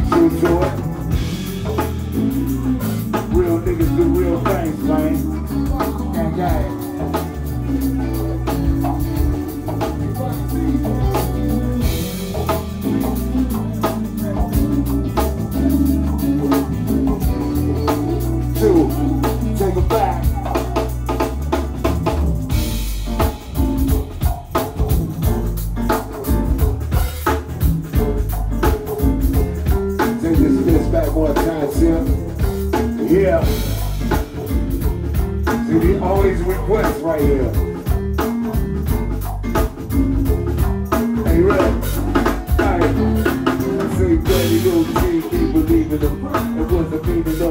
true to it. Real niggas do real things, man. Gang, gang. Take it back. Take this back one time, Tim. Yeah. See, all these requests right here. Hey, Red. Hey. I say, Daddy, little T, keep believing them. It wasn't meaning